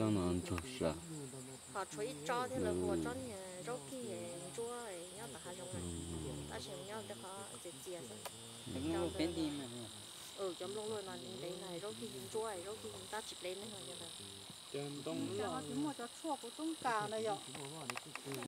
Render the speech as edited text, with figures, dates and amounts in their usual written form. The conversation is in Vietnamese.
cho nó ăn chút sợ họ chuối cho thì là của cho nhà rau kia chúa nhau là hai giống này ta xem nhau để họ dễ chia sẻ đừng có bên đi mà chấm luôn luôn là những đấy này rau kia chúa này rau kia ta chụp lên này là cho đông lo cho chua của tung cà này vậy